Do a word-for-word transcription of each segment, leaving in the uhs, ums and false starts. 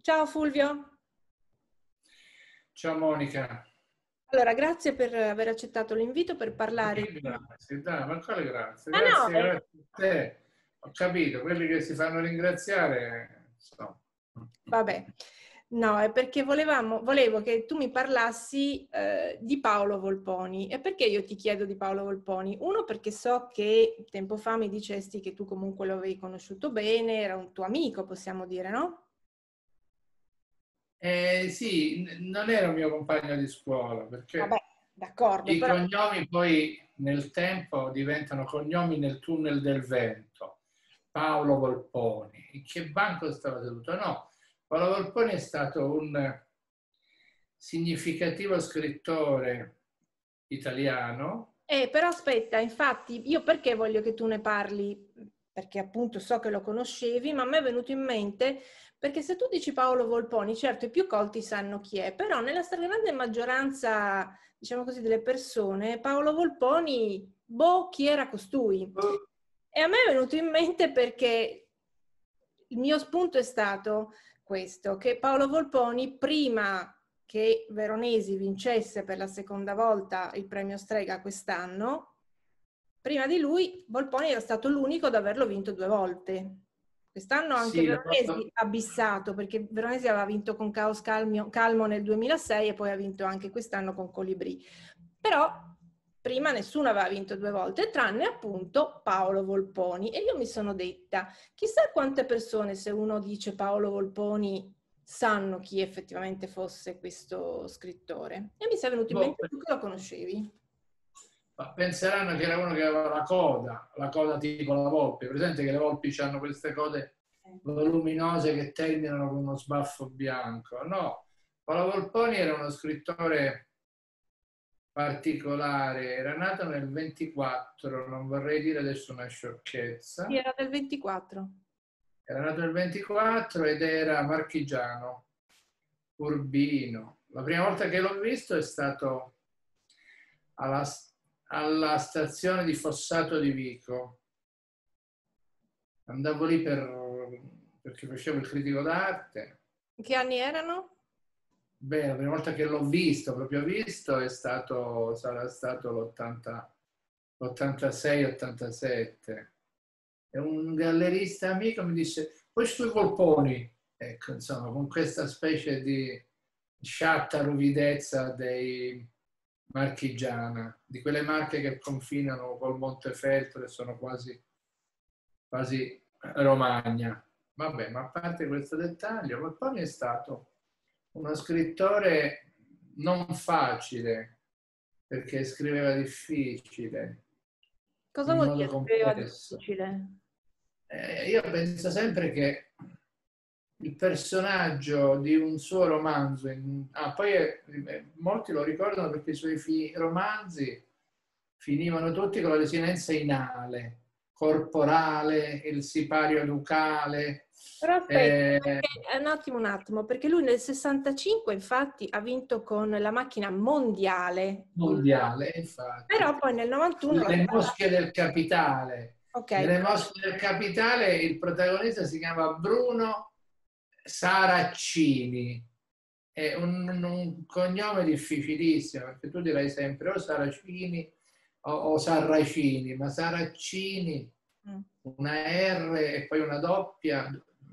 Ciao Fulvio. Ciao Monica. Allora, grazie per aver accettato l'invito per Ma parlare che di... grazie, dai, ma quale grazie? Ah no, Grazie, eh, grazie a te. Ho capito, quelli che si fanno ringraziare, insomma. vabbè, no, è perché volevamo, volevo che tu mi parlassi eh, di Paolo Volponi. E perché io ti chiedo di Paolo Volponi? Uno, perché so che tempo fa mi dicesti che tu comunque lo avevi conosciuto bene, era un tuo amico, possiamo dire, no? Eh, sì, n- non era un mio compagno di scuola, Vabbè, perché d'accordo, i però... cognomi poi nel tempo diventano cognomi nel tunnel del vento. Paolo Volponi. In che banco stava seduto? No, Paolo Volponi è stato un significativo scrittore italiano. Eh, però aspetta, infatti, io perché voglio che tu ne parli? Perché appunto so che lo conoscevi, ma a me è venuto in mente, perché se tu dici Paolo Volponi, certo i più colti sanno chi è, però nella stragrande maggioranza, diciamo così, delle persone, Paolo Volponi, boh, chi era costui? E a me è venuto in mente perché il mio spunto è stato questo, che Paolo Volponi, prima che Veronesi vincesse per la seconda volta il premio Strega quest'anno, prima di lui Volponi era stato l'unico ad averlo vinto due volte. Quest'anno anche Sì, l'ho Veronesi ha bissato, perché Veronesi aveva vinto con Caos Calmio, Calmo nel duemilasei e poi ha vinto anche quest'anno con Colibrì. Però prima nessuno aveva vinto due volte, tranne appunto Paolo Volponi. E io mi sono detta, chissà quante persone, se uno dice Paolo Volponi, sanno chi effettivamente fosse questo scrittore. E mi sei venuto in boh, mente tu che lo conoscevi. ma penseranno che era uno che aveva la coda, la coda tipo la volpe. Presente che le volpi hanno queste code voluminose che terminano con uno sbaffo bianco. No, Paolo Volponi era uno scrittore particolare, era nato nel ventiquattro, non vorrei dire adesso una Chi sciocchezza, era del ventiquattro? era nato nel ventiquattro ed era marchigiano, urbino. La prima volta che l'ho visto è stato alla, alla stazione di Fossato di Vico. Andavo lì per, perché facevo il critico d'arte. Che anni erano? Beh, la prima volta che l'ho visto, proprio visto, è stato, sarà stato l'ottantasei ottantasette. E un gallerista amico mi disse, poi sui Volponi, ecco, insomma, con questa specie di sciatta ruvidezza dei marchigiana, di quelle marche che confinano col Montefeltro e sono quasi, quasi Romagna. Vabbè, ma a parte questo dettaglio, Volponi è stato uno scrittore non facile, perché scriveva difficile, Cosa in vuol modo dire scriveva complesso. difficile? Eh, io penso sempre che il personaggio di un suo romanzo, in, ah, poi eh, molti lo ricordano perché i suoi fi, romanzi finivano tutti con la desinenza inale, corporale, il sipario ducale. Però aspetta, Eh, perché- un attimo, un attimo, perché lui nel sessantacinque infatti ha vinto con la macchina mondiale, il- mondiale, infatti. però poi nel novantuno la Le strada... mosche del capitale. Ok, Nelle mosche del capitale il protagonista si chiama Bruno Saraccini. È un, un cognome difficilissimo, perché tu dirai sempre o Saracini o, o Sarracini, ma Saraccini, mm. una R e poi una doppia,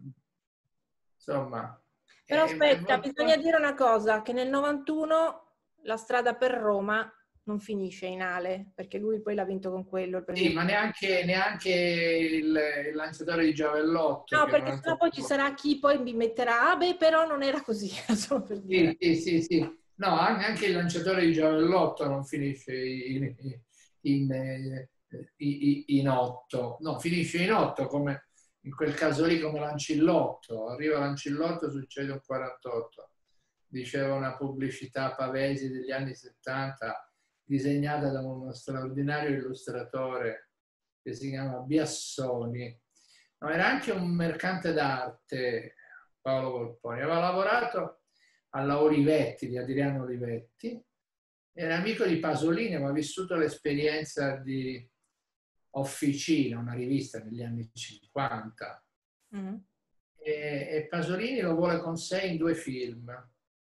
insomma. Però È, è aspetta, bisogna molto... dire una cosa, che nel novantuno la strada per Roma non finisce in Ale, perché lui poi l'ha vinto con quello, il premio. Sì, ma neanche, neanche il, il lanciatore di giavellotto, No, che è un perché sennò altro... poi ci sarà chi poi mi metterà, ah beh, però non era così, solo per dire. Sì, sì, sì, sì. No, anche il lanciatore di giavellotto non finisce in, in, in, in otto. No, finisce in otto, come in quel caso lì, come l'ancillotto. Arriva l'ancillotto, succede un quarantotto. Diceva una pubblicità Pavesi degli anni settanta, disegnata da uno straordinario illustratore che si chiama Biassoni. No, era anche un mercante d'arte, Paolo Volponi. Aveva lavorato alla Olivetti, di Adriano Olivetti, era amico di Pasolini, ma ha vissuto l'esperienza di Officina, una rivista negli anni cinquanta. Mm. e, e Pasolini lo vuole con sé in due film.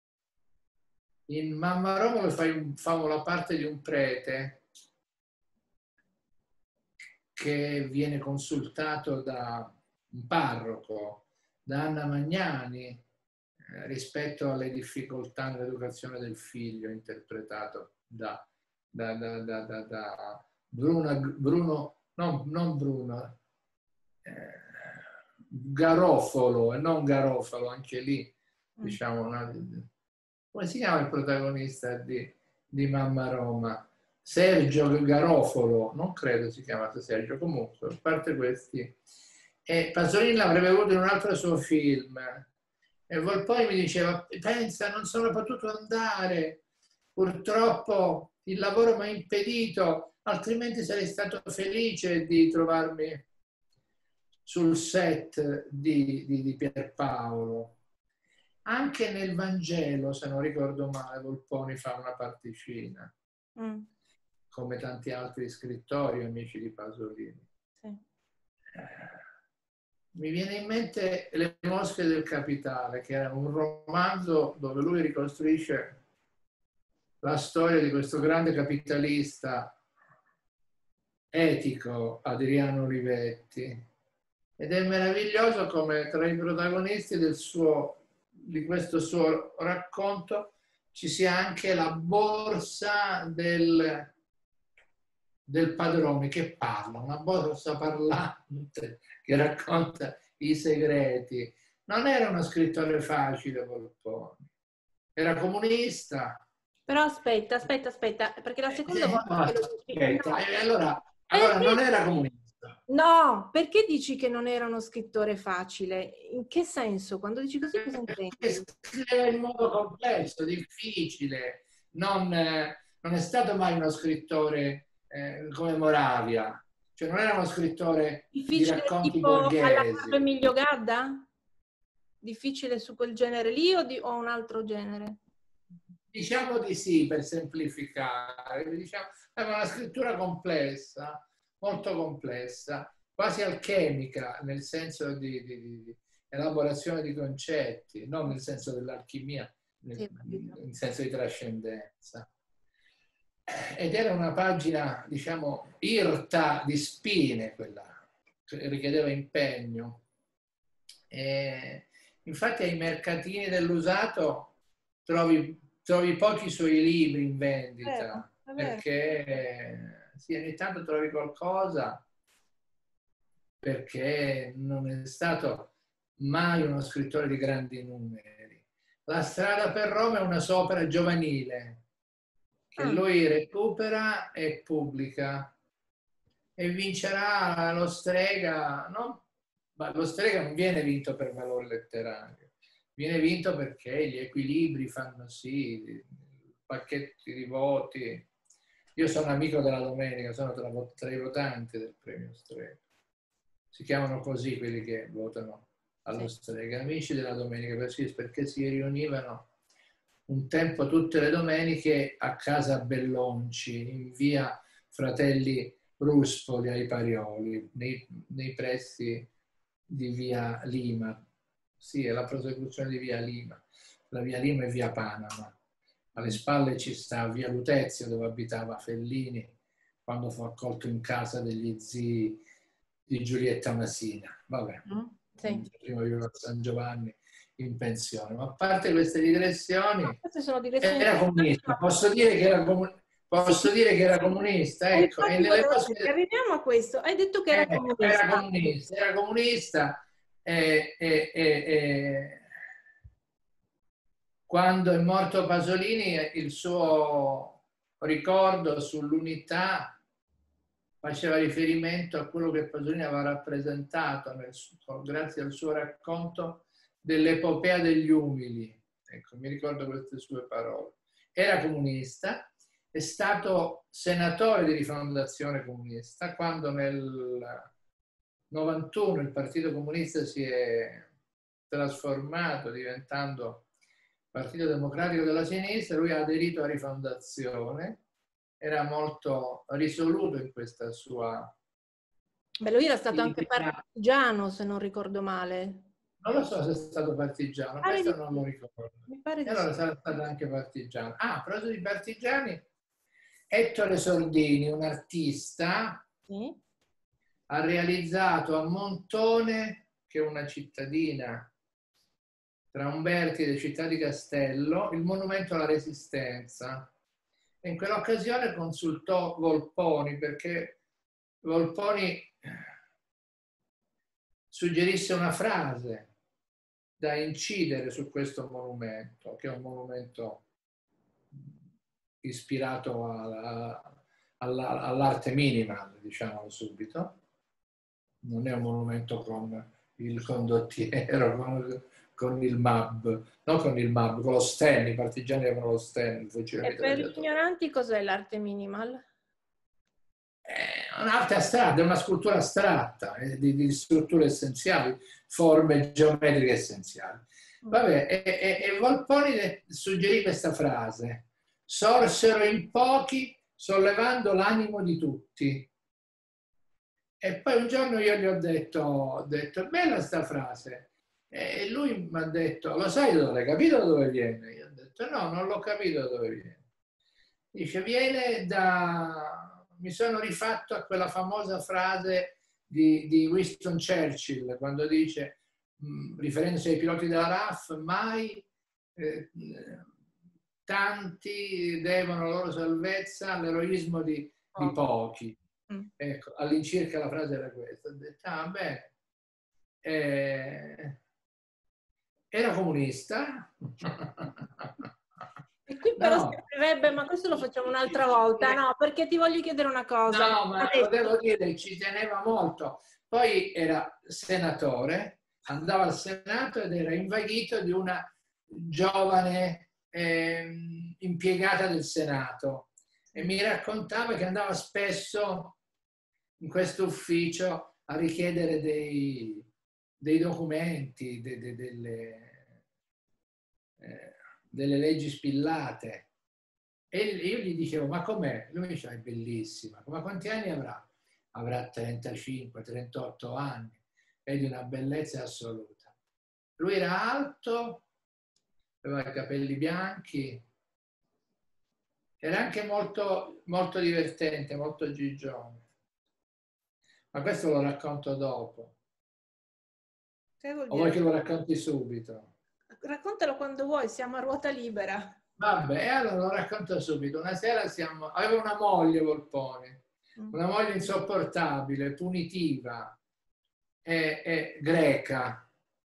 In Mamma Romolo fa, fa la parte di un prete che viene consultato da un parroco, da Anna Magnani, eh, rispetto alle difficoltà nell'educazione del figlio, interpretato da, da, da, da, da, da Bruno, Bruno non, non Bruno, eh, Garofalo, e non Garofalo, anche lì, diciamo, una, come si chiama il protagonista di, di Mamma Roma? Sergio Garofalo, non credo si chiamasse Sergio, comunque, a parte questi. E Pasolini l'avrebbe avuto in un altro suo film. E poi mi diceva, pensa, non sono potuto andare, purtroppo il lavoro mi ha impedito, altrimenti sarei stato felice di trovarmi sul set di, di, di Pierpaolo. Anche nel Vangelo, se non ricordo male, Volponi fa una particina, mm. come tanti altri scrittori amici di Pasolini. Sì. Eh, mi viene in mente Le mosche del capitale, che era un romanzo dove lui ricostruisce la storia di questo grande capitalista etico, Adriano Olivetti, ed è meraviglioso come tra i protagonisti del suo di questo suo racconto ci sia anche la borsa del, del padrone che parla, una borsa parlante che racconta i segreti. Non era uno scrittore facile, Volponi. Era comunista. Però aspetta, aspetta, aspetta, perché la seconda eh, volta che lo dici... No. E allora, allora non era comunista. No, perché dici che non era uno scrittore facile? In che senso? Quando dici così cosa intendi? Scriveva in modo complesso, difficile. Non, eh, non è stato mai uno scrittore eh, come Moravia. Cioè non era uno scrittore difficile di racconti tipo borghesi. Emilio Gadda? Difficile su quel genere lì o, di, o un altro genere? Diciamo di sì, per semplificare. Diciamo, aveva una scrittura complessa, molto complessa, quasi alchemica, nel senso di, di, di elaborazione di concetti, non nel senso dell'alchimia, nel, sì, nel senso di trascendenza. Ed era una pagina, diciamo, irta di spine, quella, che richiedeva impegno. E infatti ai mercatini dell'usato trovi, trovi pochi suoi libri in vendita, è vero, è vero. Perché sì, ogni tanto trovi qualcosa, perché non è stato mai uno scrittore di grandi numeri. La strada per Roma è una sua opera giovanile che ah. lui recupera e pubblica e vincerà lo Strega, no? Ma lo Strega non viene vinto per valore letterario, viene vinto perché gli equilibri fanno sì, pacchetti di voti. Io sono amico della Domenica, sono tra, tra i votanti del premio Strega. Si chiamano così quelli che votano allo sì. Strega, amici della Domenica, perché si riunivano un tempo tutte le domeniche a casa Bellonci, in via Fratelli Ruspoli ai Parioli, nei, nei pressi di via Lima. Sì, è la prosecuzione di via Lima. La via Lima è via Panama. Alle spalle ci sta via Lutezio, dove abitava Fellini quando fu accolto in casa degli zii di Giulietta Masina. Vabbè, mm, sì. Prima viveva a San Giovanni in pensione. Ma a parte queste digressioni, no, queste sono digressioni era comunista. Posso dire che era comunista? Posso dire che era comunista? Ecco, e nelle cose... Arriviamo a questo. Hai detto che era eh, comunista. Era comunista, era comunista e, e, e, e quando è morto Pasolini il suo ricordo sull'unità faceva riferimento a quello che Pasolini aveva rappresentato nel suo, grazie al suo racconto dell'epopea degli umili. Ecco, mi ricordo queste sue parole. Era comunista, è stato senatore di Rifondazione Comunista, quando nel novantuno il Partito Comunista si è trasformato diventando Partito Democratico della Sinistra, lui ha aderito a Rifondazione, era molto risoluto in questa sua... Beh, lui era stato anche partigiano, se non ricordo male. Non lo so se è stato partigiano, questo non lo ricordo. Mi pare E di allora sì. sarà stato anche partigiano. Ah, a proposito di partigiani, Ettore Sordini, un artista, Sì. ha realizzato a Montone, che è una cittadina tra Umberti e Città di Castello, il monumento alla Resistenza. E in quell'occasione consultò Volponi, perché Volponi suggerisse una frase da incidere su questo monumento, che è un monumento ispirato alla, alla, all'arte minimal, diciamolo subito. Non è un monumento con il condottiero, con, con il M A B, non con il M A B, con lo stand, i partigiani avevano lo stand, il fucile E per gli mitragliatore. ignoranti cos'è l'arte minimal? È un'arte astratta, è una scultura astratta, eh, di, di strutture essenziali, forme geometriche essenziali. Vabbè, e, e, e Volponi suggerì questa frase: sorsero in pochi, sollevando l'animo di tutti. E poi un giorno io gli ho detto, ho detto, bella sta frase. E lui mi ha detto, lo sai da dove, hai capito da dove viene? Io ho detto, no, non l'ho capito da dove viene. Dice, viene da... Mi sono rifatto a quella famosa frase di, di Winston Churchill, quando dice, mh, riferendosi ai piloti della R A F, mai eh, tanti devono la loro salvezza all'eroismo di, di pochi. Mm. Ecco, all'incirca la frase era questa. Ho detto, ah, beh, eh, era comunista. E qui però no. Servirebbe, ma questo lo facciamo un'altra volta, no? Perché ti voglio chiedere una cosa. No, ma lo devo dire, ci teneva molto. Poi era senatore, andava al Senato ed era invaghito di una giovane eh, impiegata del Senato e mi raccontava che andava spesso in questo ufficio a richiedere dei, dei documenti, de, de, delle, eh, delle leggi spillate. E io gli dicevo, ma com'è? Lui mi diceva, è bellissima. Ma quanti anni avrà? Avrà trentacinque, trentotto anni. È di una bellezza assoluta. Lui era alto, aveva i capelli bianchi, era anche molto, molto divertente, molto gigione. Ma questo lo racconto dopo. O vuoi che lo racconti subito? Raccontalo quando vuoi, siamo a ruota libera. Vabbè, allora lo racconto subito. Una sera siamo... aveva una moglie Volpone, una moglie insopportabile, punitiva, e, e greca,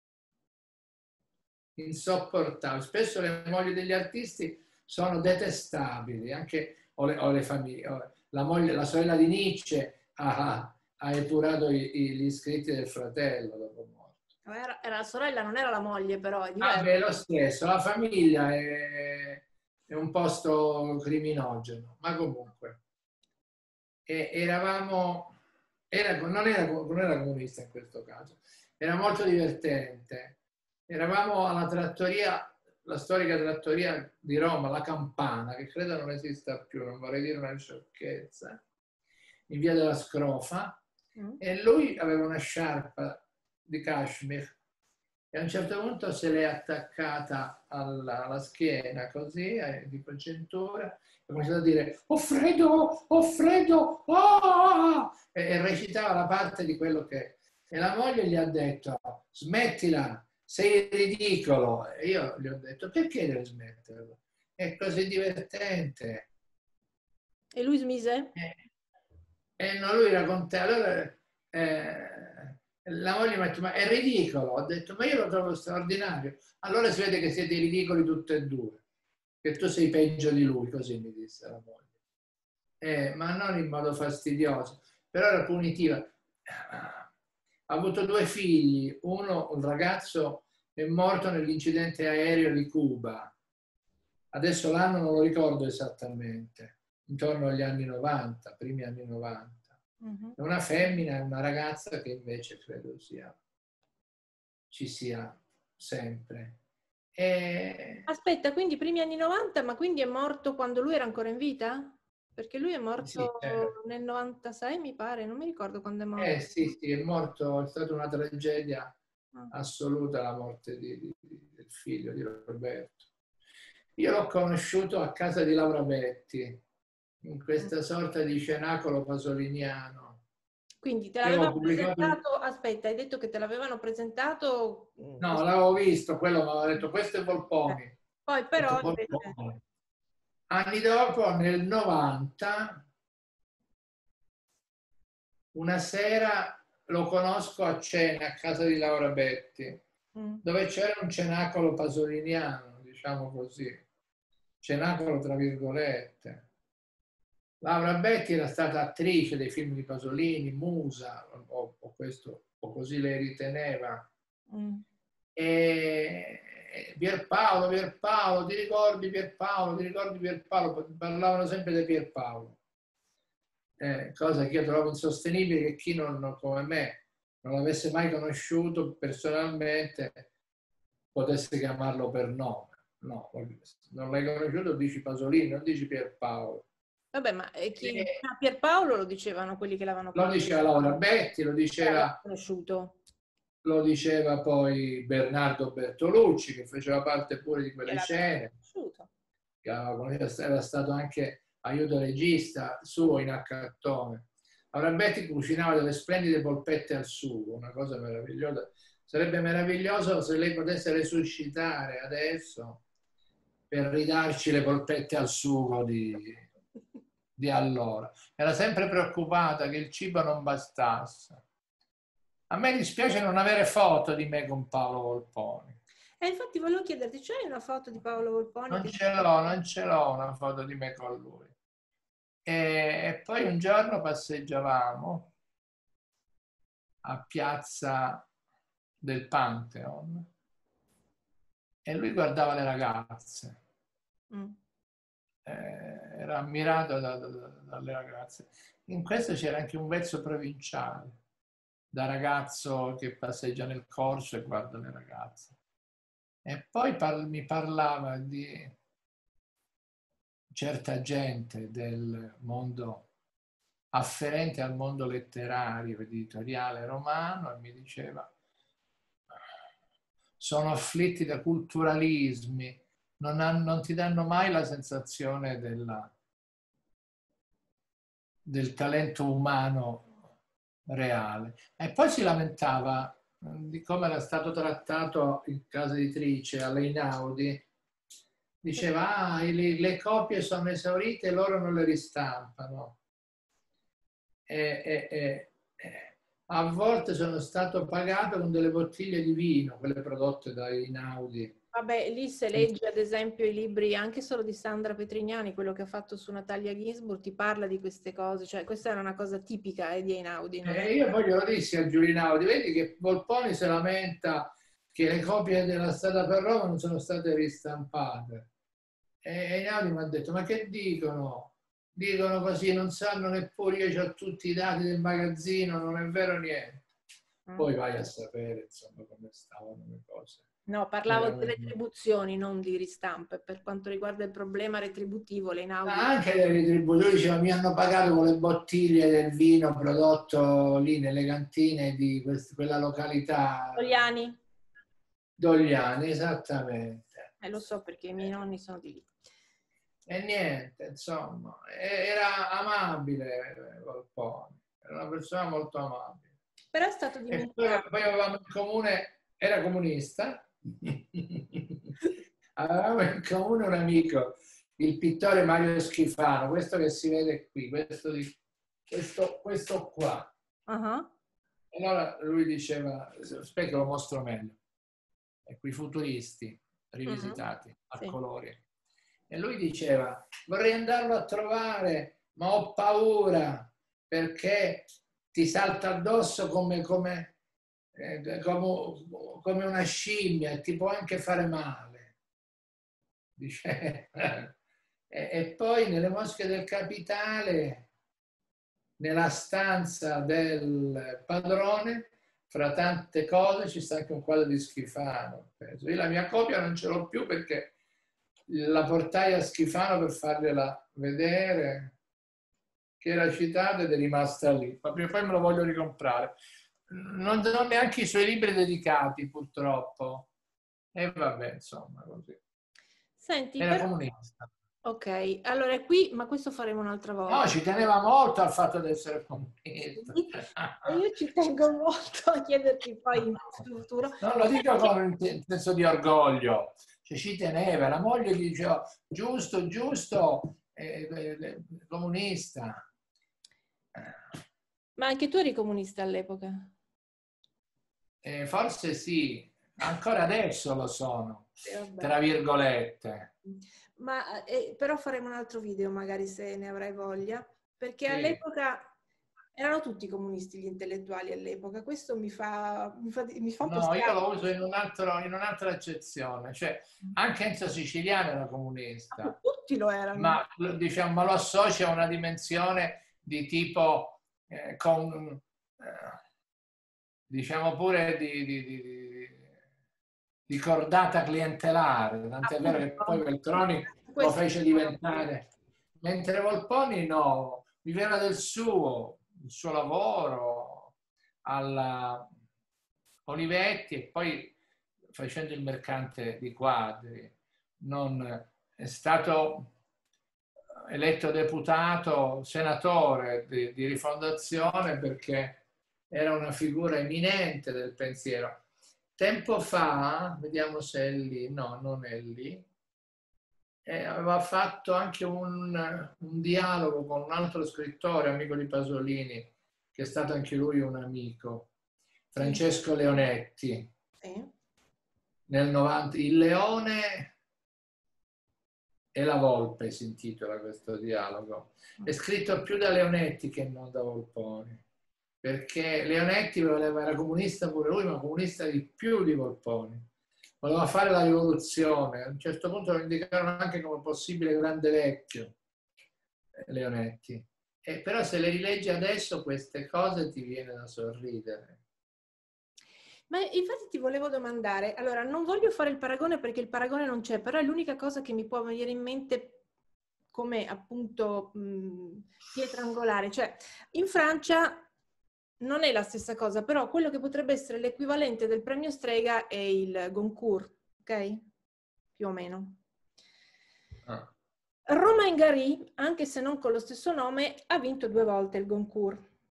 insopportabile. Spesso le mogli degli artisti sono detestabili, anche o le, o le famiglie. O la, moglie, la sorella di Nietzsche ha, ha epurato i, i, gli iscritti del fratello dopo morto. Era, era la sorella, non era la moglie, però è diverso. Vabbè, lo stesso, la famiglia è, è un posto criminogeno, ma comunque. E eravamo, era, non, era, non era comunista in questo caso, era molto divertente. Eravamo alla trattoria, la storica trattoria di Roma, la Campana, che credo non esista più, non vorrei dire una sciocchezza, in via della Scrofa, mm. e lui aveva una sciarpa di cashmere e a un certo punto se l'è attaccata alla, alla schiena così, tipo cintura, e ha cominciato a dire ho freddo, ho freddo, oh! e, e recitava la parte di quello che... E la moglie gli ha detto smettila, sei ridicolo. E io gli ho detto perché devi smetterlo? È così divertente. E lui smise? E, e non lui raccontava. Allora, eh, la moglie mi ha detto ma è ridicolo. Ho detto ma io lo trovo straordinario. Allora si vede che siete ridicoli tutti e due, che tu sei peggio di lui, così mi disse la moglie. Eh, ma non in modo fastidioso, però era punitiva. Ha avuto due figli, uno, un ragazzo, è morto nell'incidente aereo di Cuba. Adesso l'anno non lo ricordo esattamente, intorno agli anni novanta, primi anni novanta. Uh-huh. Una femmina e una ragazza che invece credo sia, ci sia sempre. E... Aspetta, quindi primi anni novanta, ma quindi è morto quando lui era ancora in vita? Perché lui è morto sì, certo. nel novantasei, mi pare, non mi ricordo quando è morto. Eh sì, sì, è morto, è stata una tragedia assoluta la morte di, di, del figlio di Roberto. Io l'ho conosciuto a casa di Laura Betti, in questa sorta di cenacolo pasoliniano. Quindi te l'avevano presentato, aspetta, hai detto che te l'avevano presentato? No, l'avevo visto, quello mi aveva detto, questo è Volponi. Eh. Poi però... Detto, anni dopo, nel novanta, una sera lo conosco a cena a casa di Laura Betti, mm. dove c'era un cenacolo pasoliniano, diciamo così, cenacolo tra virgolette. Laura Betti era stata attrice dei film di Pasolini, musa, o, o questo, o così lei riteneva. Mm. E Pierpaolo, Pierpaolo, ti ricordi Pierpaolo, ti ricordi Pierpaolo? Parlavano sempre di Pierpaolo. Eh, cosa che io trovo insostenibile, che chi non, come me, non l'avesse mai conosciuto personalmente potesse chiamarlo per nome. No, non l'hai conosciuto, dici Pasolini, non dici Pierpaolo. Vabbè, ma chi, eh, Pierpaolo lo dicevano quelli che l'avevano conosciuto. Lo diceva Laura Betti, lo diceva, conosciuto. Lo diceva poi Bernardo Bertolucci, che faceva parte pure di quelle scene. Che era stato anche aiuto regista suo in Accattone. Laura Betti cucinava delle splendide polpette al sugo, una cosa meravigliosa. Sarebbe meraviglioso se lei potesse resuscitare adesso per ridarci le polpette al sugo di, di allora. Era sempre preoccupata che il cibo non bastasse. A me dispiace non avere foto di me con Paolo Volponi. E infatti volevo chiederti, c'hai una foto di Paolo Volponi? Non ce l'ho, non ce l'ho una foto di me con lui. E, e poi un giorno passeggiavamo a Piazza del Pantheon e lui guardava le ragazze. Mm. Eh, era ammirato da, da, dalle ragazze. In questo c'era anche un vezzo provinciale, da ragazzo che passeggia nel corso e guarda le ragazze. E poi par- mi parlava di certa gente del mondo afferente al mondo letterario, editoriale romano, e mi diceva: sono afflitti da culturalismi, non, hanno, non ti danno mai la sensazione della, del talento umano reale. E poi si lamentava di come era stato trattato in casa editrice all'Einaudi. Diceva, ah, le, le copie sono esaurite e loro non le ristampano. E, e, e, e a volte sono stato pagato con delle bottiglie di vino, quelle prodotte da Einaudi. Vabbè, lì se leggi ad esempio i libri anche solo di Sandra Petrignani, quello che ha fatto su Natalia Ginzburg, ti parla di queste cose, cioè questa era una cosa tipica eh, di Einaudi. Non E è... io poi glielo dissi a Giulio Einaudi, vedi che Volponi si lamenta che le copie della Strada per Roma non sono state ristampate. E Einaudi mi ha detto, ma che dicono? Dicono così, non sanno neppure, io ho tutti i dati del magazzino, non è vero niente. Poi vai a sapere, insomma, come stavano le cose. No, parlavo di retribuzioni, non di ristampe. Per quanto riguarda il problema retributivo, le Einaudi... Ah, anche le retribuzioni, diceva, mi hanno pagato con le bottiglie del vino prodotto lì nelle cantine di quest- quella località. Dogliani. Dogliani, esattamente. Eh, lo so perché i miei nonni sono di lì. E niente, insomma, era amabile Volponi, era una persona molto amabile. Però è stato dimenticato. E poi, poi avevamo in comune, era comunista, avevamo in comune un amico, il pittore Mario Schifano, questo che si vede qui, questo, di, questo, questo qua. Uh-huh. Allora lui diceva, aspetta che lo mostro meglio, ecco i futuristi rivisitati uh-huh. a sì. colori. E lui diceva, vorrei andarlo a trovare, ma ho paura perché ti salta addosso come, come, eh, come, come una scimmia e ti può anche fare male. Dice. e, e poi nelle mosche del Capitale, nella stanza del padrone, fra tante cose ci sta anche un quadro di Schifano. Penso. Io la mia copia non ce l'ho più perché la portai a Schifano per fargliela vedere, che era citata ed è rimasta lì, ma prima o poi me lo voglio ricomprare. non, non neanche i suoi libri dedicati, purtroppo. E vabbè, insomma, così. Senti, Era però... comunista. Ok, allora qui, ma questo faremo un'altra volta. No, ci teneva molto al fatto di essere comunista. Sì, e io ci tengo molto a chiederti poi in futuro. Non lo dico con un senso di orgoglio, cioè, ci teneva, la moglie gli diceva giusto, giusto, eh, eh, comunista. Ma anche tu eri comunista all'epoca? Eh, forse sì, ancora adesso lo sono, Eh, tra virgolette. Ma eh, però faremo un altro video magari se ne avrai voglia, perché Sì. all'epoca erano tutti comunisti gli intellettuali all'epoca, questo mi fa, mi fa, mi fa un po' No, io strano. lo uso in, un altro, in un'altra accezione, cioè anche Enzo Siciliano era comunista, Tutti lo erano. ma, diciamo, ma lo associa a una dimensione di tipo, eh, con, eh, diciamo pure di, di, di, di cordata clientelare, tant'è vero che poi Veltroni lo fece diventare, mentre Volponi no, viveva del suo, il suo lavoro, alla Olivetti e poi facendo il mercante di quadri. Non è stato eletto deputato, senatore di, di Rifondazione perché era una figura eminente del pensiero. Tempo fa, vediamo se è lì, no, non è lì, eh, aveva fatto anche un, un dialogo con un altro scrittore, amico di Pasolini, che è stato anche lui un amico, Francesco Leonetti. Sì. Nel novanta, Il Leone e la Volpe si intitola questo dialogo. È scritto più da Leonetti che non da Volponi, perché Leonetti era comunista pure lui, ma comunista di più di Volponi. Voleva fare la rivoluzione, a un certo punto lo indicarono anche come possibile grande vecchio, Leonetti. E però se le rileggi adesso queste cose ti viene da sorridere. Ma infatti ti volevo domandare, allora non voglio fare il paragone perché il paragone non c'è, però è l'unica cosa che mi può venire in mente come appunto mh, pietra angolare, cioè in Francia non è la stessa cosa, però quello che potrebbe essere l'equivalente del premio Strega è il Goncourt, ok? Più o meno. Ah. Romain Gary, anche se non con lo stesso nome, ha vinto due volte il Goncourt.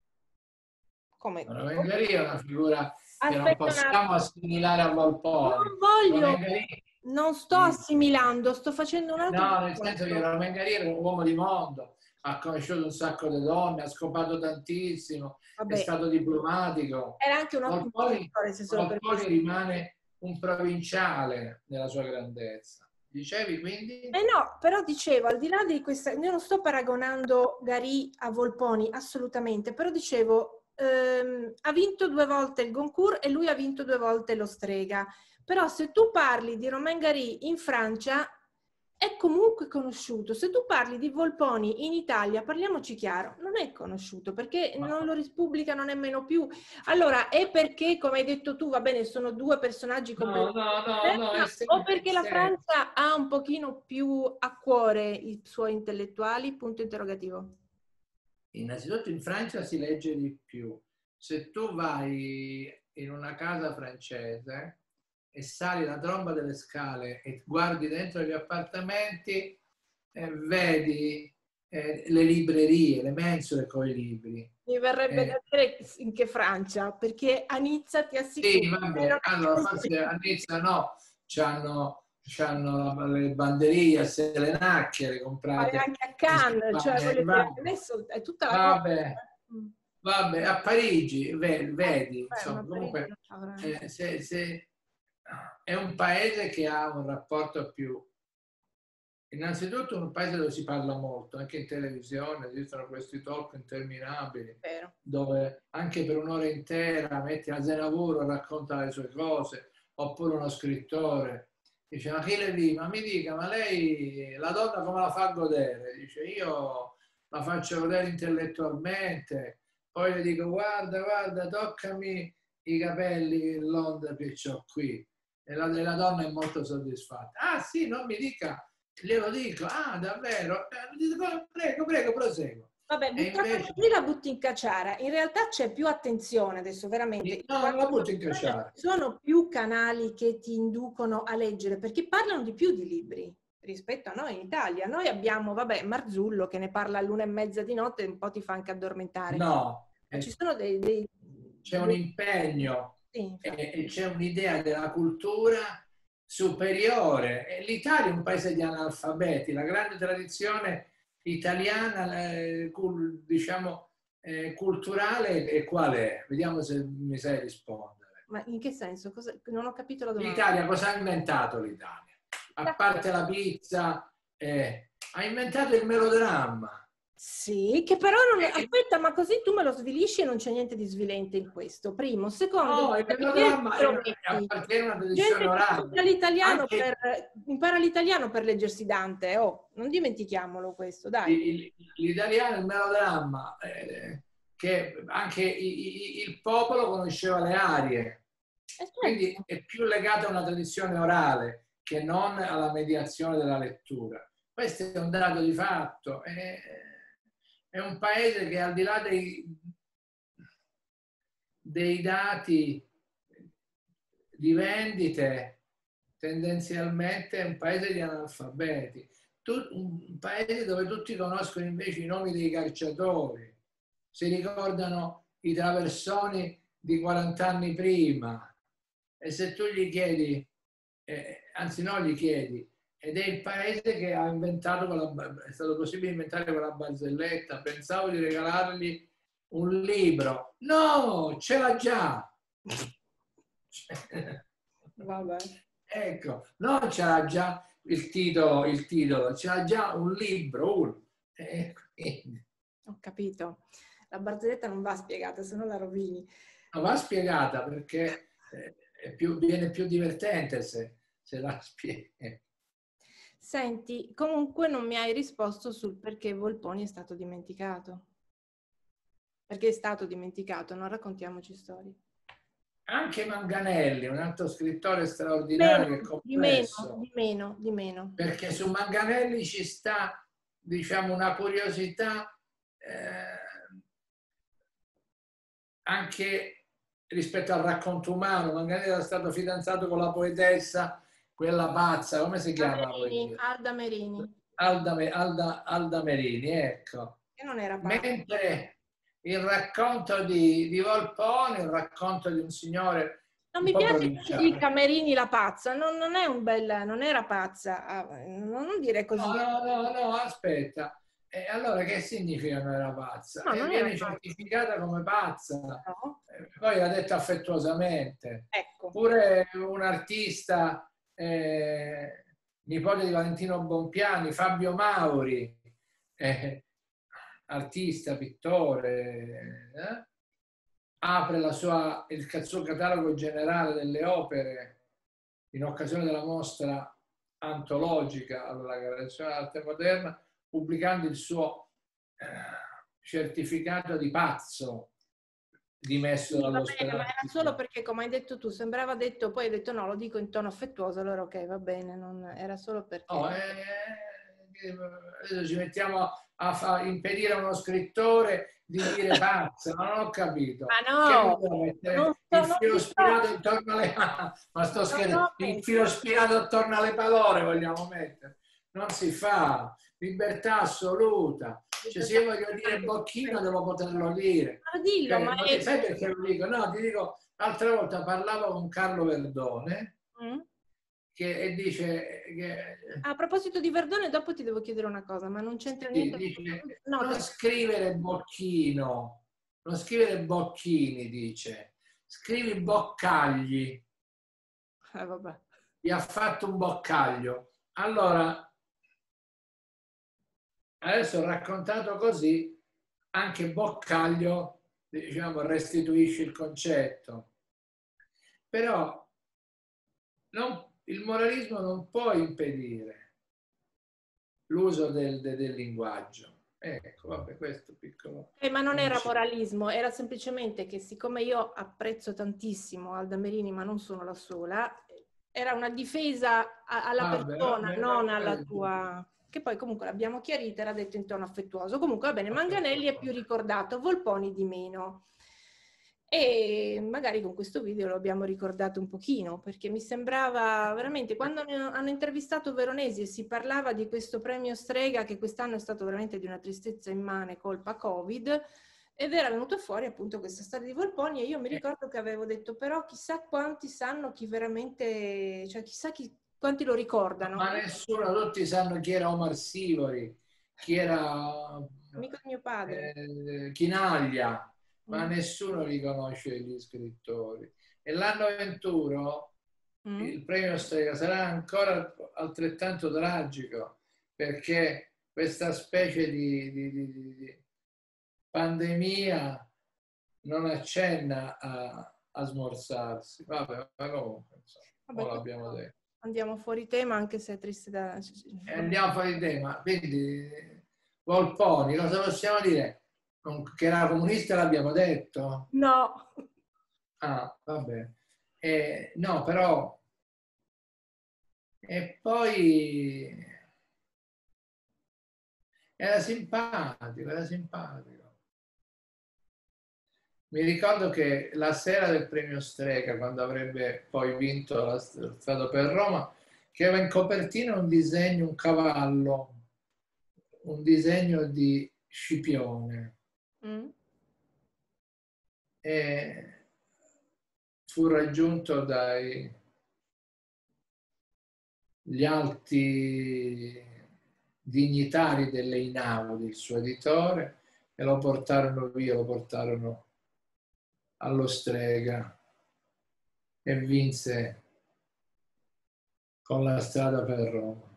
Come? Romain Gary è una figura che Aspetta, non possiamo assimilare a Volponi. Non voglio, Gary, non sto assimilando, sto facendo un altro no, nel senso che Romain Gary era un uomo di mondo, ha conosciuto un sacco di donne, ha scopato tantissimo, Vabbè, è stato diplomatico. Era anche un ottimo Volponi, scrittore, Volponi rimane un provinciale nella sua grandezza. Dicevi quindi? Eh no, però dicevo, al di là di questa, io non sto paragonando Gary a Volponi, assolutamente, però dicevo, ehm, ha vinto due volte il Goncourt e lui ha vinto due volte lo Strega. Però se tu parli di Romain Gary in Francia, è comunque conosciuto. Se tu parli di Volponi in Italia, parliamoci chiaro, non è conosciuto perché Ma... non lo ripubblicano nemmeno più. Allora, è perché, come hai detto tu, va bene, sono due personaggi completamente no, no, no, no, o perché la Francia ha un pochino più a cuore i suoi intellettuali? Punto interrogativo. Innanzitutto in Francia si legge di più. Se tu vai in una casa francese e sali la tromba delle scale e guardi dentro gli appartamenti, eh, vedi eh, le librerie, le mensole con i libri. Mi verrebbe eh, da dire in che Francia, perché a Nizza ti assicuro. Sì, vabbè, allora forse a Nizza no, c'hanno, c'hanno le banderie, le nacchiere comprate. Anche a Cannes, cioè voglio dire, adesso è tutta la vabbè, cosa. Vabbè, a Parigi, vedi, vedi Beh, insomma, comunque Parigi eh, se, se, è un paese che ha un rapporto più... Innanzitutto un paese dove si parla molto, anche in televisione, esistono questi talk interminabili, Vero. dove anche per un'ora intera metti Aznavour, racconta le sue cose, oppure uno scrittore dice: ma chi le lì? Ma mi dica, ma lei la donna come la fa godere? Dice: io la faccio godere intellettualmente, poi le dico: guarda, guarda, toccami i capelli l'onda che ho qui, e la, e la donna è molto soddisfatta. Ah sì, non mi dica, glielo dico. Ah, davvero? Eh, prego, prego, proseguo. Vabbè, buttata invece... così la butti in caciara. In realtà c'è più attenzione adesso, veramente. No, non la butto in caciara. Ci sono più canali che ti inducono a leggere, perché parlano di più di libri rispetto a noi in Italia. Noi abbiamo, vabbè, Marzullo che ne parla all'una e mezza di notte e un po' ti fa anche addormentare. No, Ma ci eh, sono dei... dei, c'è un dei... impegno Sì, e, e c'è un'idea della cultura superiore. E l'Italia è un paese di analfabeti, la grande tradizione italiana, eh, cul- diciamo, eh, culturale, e qual è? Vediamo se mi sai rispondere. Ma in che senso? Cosa... Non ho capito la domanda. L'Italia, cosa ha inventato l'Italia? A parte la pizza, eh, ha inventato il melodramma. Sì, che però non... Aspetta, ma così tu me lo svilisci e non c'è niente di svilente in questo. Primo. Secondo, No, il perché melodramma è una, prometti? appartiene a una tradizione Gente che orale. impara l'italiano Anche per, impara l'italiano per leggersi Dante. Oh, non dimentichiamolo questo, dai. l'italiano, il melodramma, eh, che anche i, i, il popolo conosceva le arie. Eh, Quindi certo. è più legato a una tradizione orale che non alla mediazione della lettura. Questo è un dato di fatto. È, è un paese che al di là dei, dei dati di vendite, tendenzialmente è un paese di analfabeti. Un paese dove tutti conoscono invece i nomi dei calciatori, si ricordano i traversoni di quaranta anni prima. E se tu gli chiedi, eh, anzi non gli chiedi, ed è il paese che ha inventato, quella, è stato possibile inventare quella barzelletta, pensavo di regalargli un libro. No, ce l'ha già! Vabbè. Ecco, non c'era già il titolo, il titolo, c'era già un libro, uno. Eh, Ho capito. La barzelletta non va spiegata, se no la rovini. non va spiegata perché è più, viene più divertente se, se la spieghi. Senti, comunque non mi hai risposto sul perché Volponi è stato dimenticato. Perché è stato dimenticato, non raccontiamoci storie. Anche Manganelli, un altro scrittore straordinario e Meno, di meno, complesso, di meno, di meno. perché su Manganelli ci sta, diciamo, una curiosità eh, anche rispetto al racconto umano. Manganelli era stato fidanzato con la poetessa, quella pazza, come si chiama? Merini, Alda Merini, Alda, Alda, Alda Merini, ecco. che non era pazzo. Mentre il racconto di, di Volpone, il racconto di un signore Non un mi po' piace che si provinciale. dica Merini la pazza, non, non è un bel, non era pazza, ah, non, non dire così. No, no, no, no, aspetta. E allora che significa non era pazza? No, E non era viene pazza. certificata come pazza. No? Eh, Poi l'ha detto affettuosamente. Ecco. Pure un artista, eh, nipote di Valentino Bonpiani, Fabio Mauri, eh, artista, pittore, eh, apre la sua, il suo catalogo generale delle opere in occasione della mostra antologica alla Galleria d'Arte Moderna, pubblicando il suo eh, certificato di pazzo dimesso Sì, va dallo bene, ma era solo sperantismo. perché, come hai detto tu, sembrava detto, poi hai detto no, lo dico in tono affettuoso, allora ok, va bene, non, era solo perché... No, eh, adesso ci mettiamo a fa, impedire a uno scrittore di dire pazza, ma non ho capito. Ma Che no, vogliamo non, mettere sto, il non filo ti sto... spinato intorno alle ma sto Non scherzando, ho il filo pensato. spinato attorno alle parole vogliamo mettere. Non si fa, libertà assoluta. Cioè, se io voglio dire Bocchino devo poterlo dire. Ma dillo, Cioè, ma non è... ti sai perché lo dico? No, ti dico, l'altra volta parlavo con Carlo Verdone Mm? che, e dice che A proposito di Verdone, dopo ti devo chiedere una cosa, ma non c'entra sì, niente con... dice, No, non perché... scrivere Bocchino, non scrivere Bocchini, dice, scrivi Boccagli, Eh, vabbè. gli ha fatto un boccaglio. Allora, adesso raccontato così, anche Boccaglio, diciamo, restituisce il concetto. Però non, il moralismo non può impedire l'uso del, del, del linguaggio. Ecco, vabbè, questo piccolo Eh, ma non era inciso. moralismo, era semplicemente che siccome io apprezzo tantissimo Alda Merini, ma non sono la sola, era una difesa a- alla Vabbè, persona, vabbè, non alla vabbè. tua... che poi comunque l'abbiamo chiarita, era detto in tono affettuoso. Comunque va bene, Manganelli è più ricordato, Volponi di meno. E magari con questo video lo abbiamo ricordato un pochino, perché mi sembrava veramente, quando hanno intervistato Veronesi e si parlava di questo premio Strega, che quest'anno è stato veramente di una tristezza immane, colpa Covid, ed era venuto fuori appunto questa storia di Volponi, e io mi ricordo che avevo detto, però chissà quanti sanno chi veramente, cioè chissà chi, quanti lo ricordano. Ma nessuno, tutti sanno chi era Omar Sivori, chi era amico di mio padre, eh, Chinaglia, ma mm. nessuno riconosce gli scrittori. E l'anno venturo mm. il premio Strega sarà ancora altrettanto tragico, perché questa specie di, di, di, di pandemia non accenna a, a smorzarsi. Vabbè, ma comunque, insomma, Vabbè, l'abbiamo detto. Andiamo fuori tema, anche se è triste da... E andiamo fuori tema. Quindi, Volponi, cosa possiamo dire? Che era comunista l'abbiamo detto? No. Ah, vabbè. Eh, no, però... E poi... Era simpatico, era simpatico. Mi ricordo che la sera del premio Strega, quando avrebbe poi vinto la Strada per Roma, che aveva in copertina un disegno, un cavallo, un disegno di Scipione. Mm. E fu raggiunto dai gli alti dignitari dell'Einaudi, il suo editore, e lo portarono via, lo portarono allo Strega e vinse con la Strada per Roma.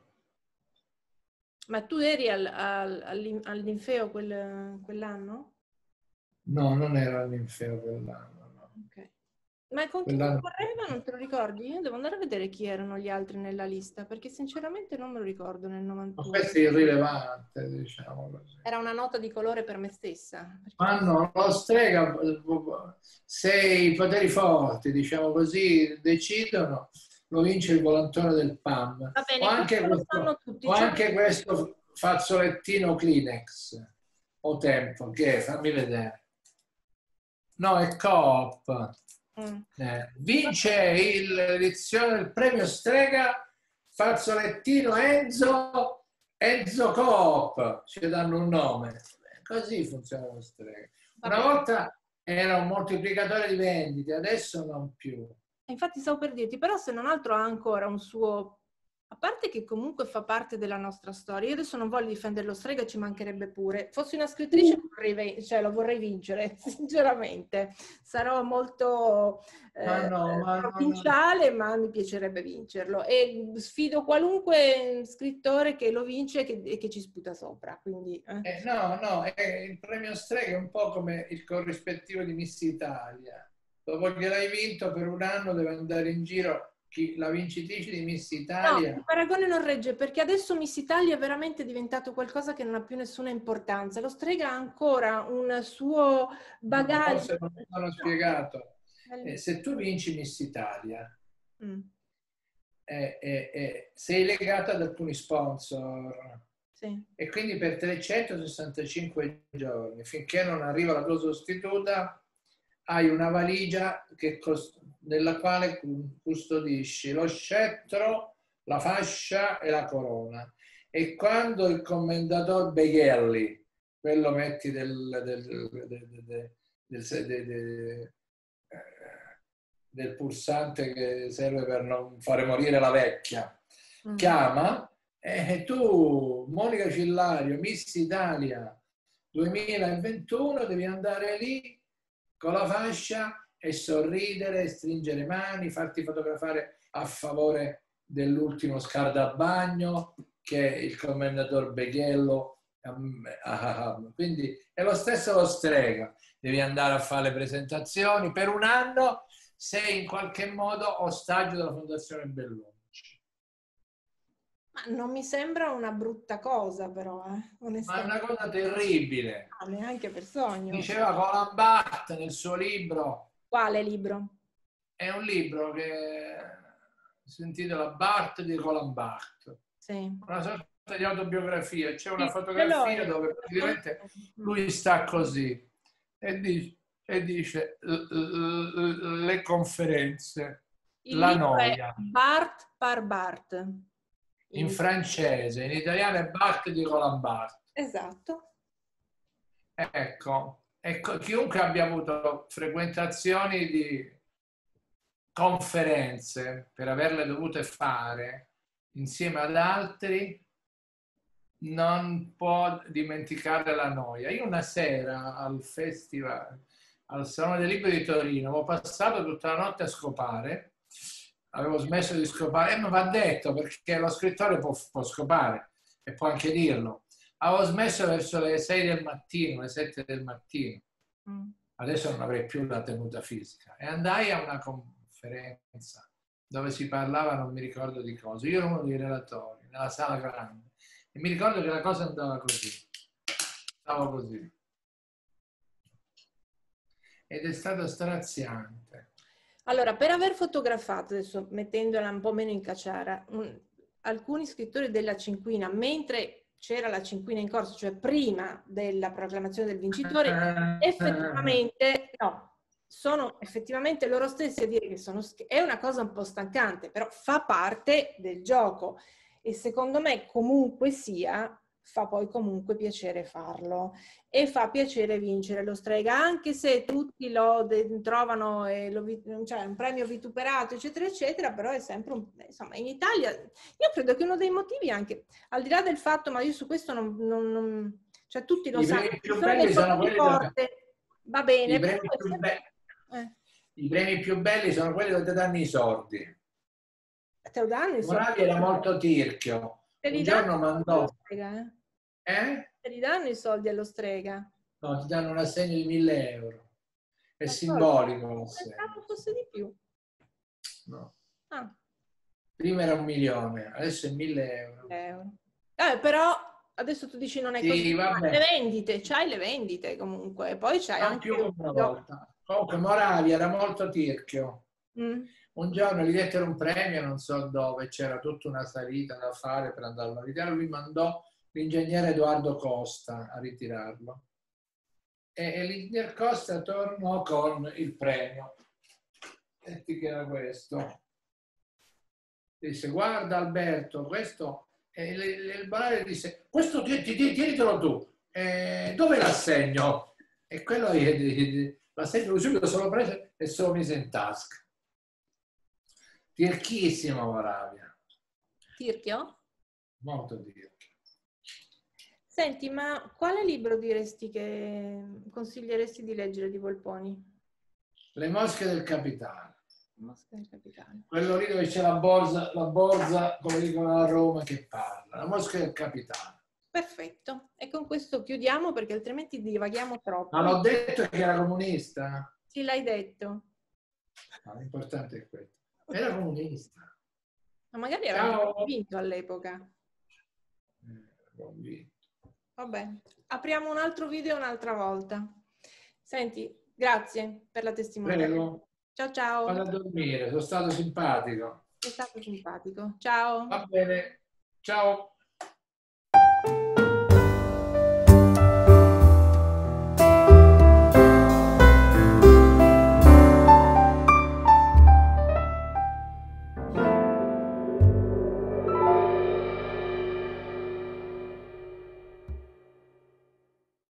Ma tu eri al, al, all'Infeo quel, quell'anno? No, non era all'Infeo quell'anno. No. Okay. Ma con chi concorreva? Non te lo ricordi? Io devo andare a vedere chi erano gli altri nella lista, perché sinceramente non me lo ricordo nel novantuno. Ma questo è irrilevante, diciamo così. Era una nota di colore per me stessa. Ma no, lo Strega, se i poteri forti, diciamo così, decidono, lo vince il volantone del P A M. Va bene, o anche, questo, tutti, o cioè... anche questo fazzolettino Kleenex o Tempo, che è, fammi vedere. No, è Coop. Mm. Eh, vince l'edizione del premio Strega fazzolettino Enzo Enzo Coop, ci danno un nome. Così funziona lo Strega. Una volta era un moltiplicatore di vendite, adesso non più. Infatti stavo per dirti, però se non altro ha ancora un suo... A parte che comunque fa parte della nostra storia, io adesso non voglio difendere lo Strega, ci mancherebbe pure. Fossi una scrittrice vorrei, cioè, lo vorrei vincere, sinceramente. Sarò molto eh, ma no, ma provinciale, no, no. ma mi piacerebbe vincerlo. E sfido qualunque scrittore che lo vince e che, che ci sputa sopra. Quindi, eh. Eh, no, no, è, il premio Strega è un po' come il corrispettivo di Miss Italia. Dopo che l'hai vinto per un anno deve andare in giro chi, la vincitrice di Miss Italia. No, il paragone non regge, perché adesso Miss Italia è veramente diventato qualcosa che non ha più nessuna importanza. Lo Strega ha ancora un suo bagaglio. No, forse non mi sono spiegato. Eh, se tu vinci Miss Italia, mm. eh, eh, eh, sei legata ad alcuni sponsor. Sì. E quindi per trecentosessantacinque giorni, finché non arriva la tua sostituta, hai una valigia che nella quale custodisci lo scettro, la fascia e la corona. E quando il commendator Beghelli, quello metti del, del, del, del, del, del pulsante che serve per non fare morire la vecchia, mm. chiama, e tu, Monica Cillario, Miss Italia duemilaventuno, devi andare lì con la fascia e sorridere, stringere mani, farti fotografare a favore dell'ultimo scaldabagno che è il commendator Beghello. Quindi è lo stesso lo Strega, devi andare a fare le presentazioni per un anno, sei in qualche modo ostaggio della Fondazione Bellunci. Ma non mi sembra una brutta cosa, però, eh, onestamente. Ma è una cosa terribile. Ah, neanche per sogno. Diceva Roland Barthes nel suo libro. Quale libro? È un libro che si intitola Barthes di Roland Barthes. Sì. Una sorta di autobiografia, c'è una Sì, fotografia dove praticamente lui sta così e dice, e dice le conferenze, Il la libro è noia. Bart par Bart. In In francese, in italiano è Bart di Roland Barthes. Esatto. Ecco, ecco, chiunque abbia avuto frequentazioni di conferenze per averle dovute fare insieme ad altri non può dimenticare la noia. Io una sera al festival, al Salone del Libro di Torino, ho passato tutta la notte a scopare, avevo smesso di scopare e mi va detto perché lo scrittore può, può scopare e può anche dirlo. Avevo smesso verso le sei del mattino, le sette del mattino. Mm. Adesso non avrei più la tenuta fisica. E andai a una conferenza dove si parlava, non mi ricordo di cosa. Io ero uno dei relatori, nella sala grande. E mi ricordo che la cosa andava così. Stavo così. Ed è stato straziante. Allora, per aver fotografato, adesso mettendola un po' meno in caciara, un, alcuni scrittori della cinquina, mentre c'era la cinquina in corso, cioè prima della proclamazione del vincitore, effettivamente, no, sono effettivamente loro stessi a dire che sono, è una cosa un po' stancante, però fa parte del gioco e secondo me comunque sia, fa poi comunque piacere farlo e fa piacere vincere lo Strega, anche se tutti lo de- trovano e lo, cioè, un premio vituperato, eccetera, eccetera, però è sempre un, insomma, in Italia, io credo che uno dei motivi anche, al di là del fatto, ma io su questo non, non, non cioè tutti lo I sanno, premi ci più sono dei belli sono poteri quelli dove, forti, va bene, i però premi è più sempre, be- eh, i premi più belli sono quelli dove ti danno i soldi. te lo danno i soldi, Moravi era molto tirchio. te li Un danno giorno i soldi allo mandò, Strega, eh? eh? Te li danno i soldi allo Strega. No, ti danno un assegno di mille euro. È Ascolta, simbolico l'assegno. pensavo fosse di più. No. Ah. Prima era un milione, adesso è mille euro. euro. Eh, però adesso tu dici non è così, Sì, ma le vabbè, vendite, c'hai le vendite comunque, e poi c'hai non più anche come una lo- volta. Comunque Moravia era molto tirchio. Mm. Un giorno gli dettero un premio, non so dove, c'era tutta una salita da fare per andarlo a ritirare. Lui mandò l'ingegnere Edoardo Costa a ritirarlo. E, e l'ingegner Costa tornò con il premio. Senti che era questo. Disse, guarda Alberto, questo... E il Bonari disse, questo ti, ti, ti, tienitelo tu. E dove l'assegno? E quello l'assegno subito se lo prese e se lo mise in tasca. Tirchissimo Moravia. Tirchio? Molto tirchio. Senti, ma quale libro diresti che consiglieresti di leggere di Volponi? Le mosche del capitale. Mosca del Capitale. Quello lì dove c'è la borsa, la borsa, come dicono a Roma, che parla. La mosca del capitale. Perfetto. E con questo chiudiamo perché altrimenti divaghiamo troppo. Ma l'ho detto che era comunista? Sì, l'hai detto. No, l'importante è questo. Era comunista. Ma magari era anche convinto all'epoca. Eh, Vabbè, apriamo un altro video un'altra volta. Senti, grazie per la testimonianza. Prego. Ciao ciao. Vado a dormire, sono stato simpatico. È stato simpatico. Ciao. Va bene. Ciao.